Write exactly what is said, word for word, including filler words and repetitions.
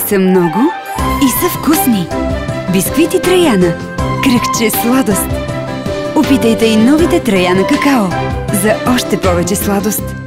са много и са вкусни. Бисквити Траяна. Кръгче сладост. Опитайте и новите Траяна какао за още повече сладост.